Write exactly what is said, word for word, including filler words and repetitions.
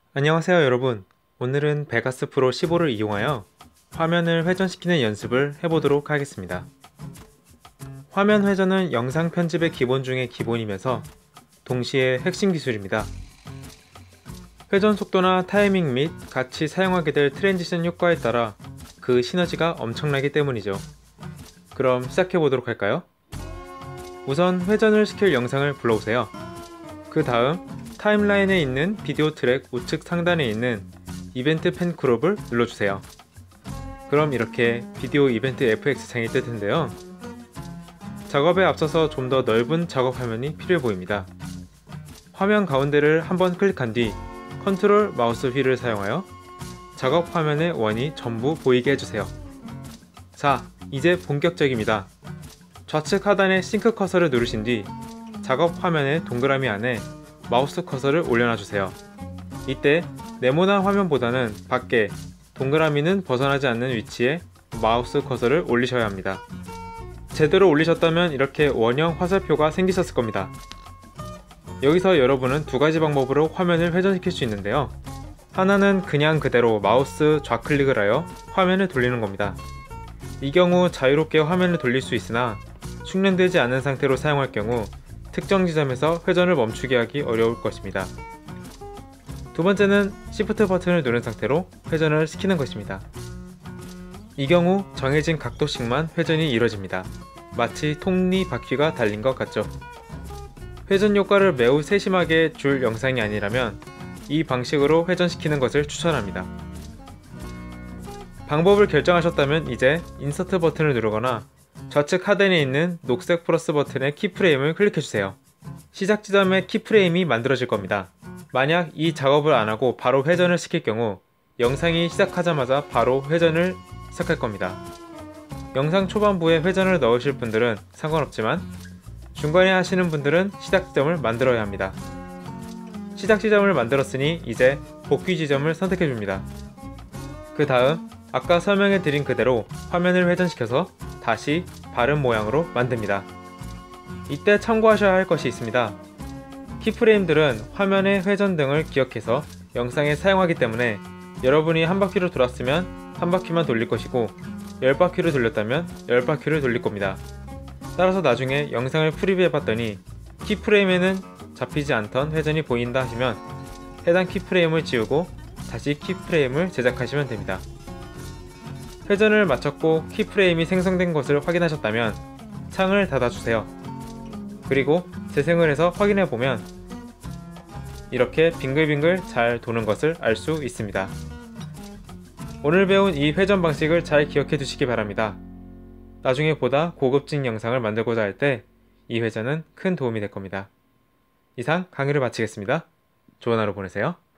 안녕하세요 여러분. 오늘은 베가스 프로 십오를 이용하여 화면을 회전시키는 연습을 해보도록 하겠습니다. 화면 회전은 영상 편집의 기본 중의 기본이면서 동시에 핵심 기술입니다. 회전 속도나 타이밍 및 같이 사용하게 될 트랜지션 효과에 따라 그 시너지가 엄청나기 때문이죠. 그럼 시작해보도록 할까요? 우선 회전을 시킬 영상을 불러오세요. 그 다음 타임라인에 있는 비디오 트랙 우측 상단에 있는 이벤트 펜크롭을 눌러주세요. 그럼 이렇게 비디오 이벤트 에프엑스 창이 뜰 텐데요. 작업에 앞서서 좀 더 넓은 작업 화면이 필요해 보입니다. 화면 가운데를 한번 클릭한 뒤 컨트롤 마우스 휠을 사용하여 작업 화면의 원이 전부 보이게 해주세요. 자, 이제 본격적입니다. 좌측 하단의 싱크 커서를 누르신 뒤 작업 화면의 동그라미 안에 마우스 커서를 올려놔주세요. 이때 네모난 화면보다는 밖에 동그라미는 벗어나지 않는 위치에 마우스 커서를 올리셔야 합니다. 제대로 올리셨다면 이렇게 원형 화살표가 생기셨을 겁니다. 여기서 여러분은 두 가지 방법으로 화면을 회전시킬 수 있는데요. 하나는 그냥 그대로 마우스 좌클릭을 하여 화면을 돌리는 겁니다. 이 경우 자유롭게 화면을 돌릴 수 있으나 숙련되지 않은 상태로 사용할 경우 특정 지점에서 회전을 멈추게 하기 어려울 것입니다. 두 번째는 시프트 버튼을 누른 상태로 회전을 시키는 것입니다. 이 경우 정해진 각도씩만 회전이 이루어집니다. 마치 톱니바퀴가 달린 것 같죠? 회전 효과를 매우 세심하게 줄 영상이 아니라면 이 방식으로 회전시키는 것을 추천합니다. 방법을 결정하셨다면 이제 인서트 버튼을 누르거나 좌측 하단에 있는 녹색 플러스 버튼의 키프레임을 클릭해주세요. 시작 지점에 키프레임이 만들어질 겁니다. 만약 이 작업을 안하고 바로 회전을 시킬 경우 영상이 시작하자마자 바로 회전을 시작할 겁니다. 영상 초반부에 회전을 넣으실 분들은 상관없지만 중간에 하시는 분들은 시작 지점을 만들어야 합니다. 시작 지점을 만들었으니 이제 복귀 지점을 선택해줍니다. 그 다음 아까 설명해 드린 그대로 화면을 회전시켜서 다시 바른 모양으로 만듭니다. 이때 참고하셔야 할 것이 있습니다. 키프레임들은 화면의 회전 등을 기억해서 영상에 사용하기 때문에 여러분이 한 바퀴로 돌았으면 한 바퀴만 돌릴 것이고 열 바퀴를 돌렸다면 열 바퀴를 돌릴 겁니다. 따라서 나중에 영상을 프리뷰해 봤더니 키프레임에는 잡히지 않던 회전이 보인다 하시면 해당 키프레임을 지우고 다시 키프레임을 제작하시면 됩니다. 회전을 마쳤고 키프레임이 생성된 것을 확인하셨다면 창을 닫아주세요. 그리고 재생을 해서 확인해보면 이렇게 빙글빙글 잘 도는 것을 알 수 있습니다. 오늘 배운 이 회전 방식을 잘 기억해 두시기 바랍니다. 나중에 보다 고급진 영상을 만들고자 할 때 이 회전은 큰 도움이 될 겁니다. 이상 강의를 마치겠습니다. 좋은 하루 보내세요.